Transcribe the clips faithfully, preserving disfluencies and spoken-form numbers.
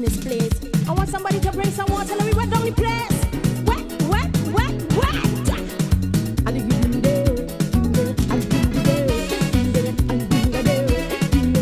this place. I want somebody to bring some water. Let me wet down the place. Wet, wet, wet, wet. And if you do that, and do that, and do that, and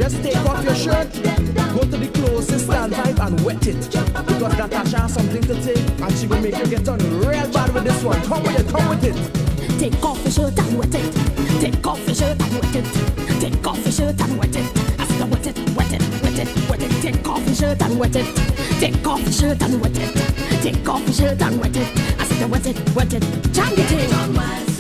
Just take off your shirt, go to the closest standpipe and wet it. Because Natasha has something to say, and she will make you get on real bad with this one. Come with it, come with it. Take off your shirt and wet it. Take off your shirt and wet it. Take off your shirt and wet it. I said wet it, wet it, wet it, wet it. Take off your shirt and wet it. Take off your shirt and wet it. Take off your shirt and wet it. I said wet it, wet it. Chang it in.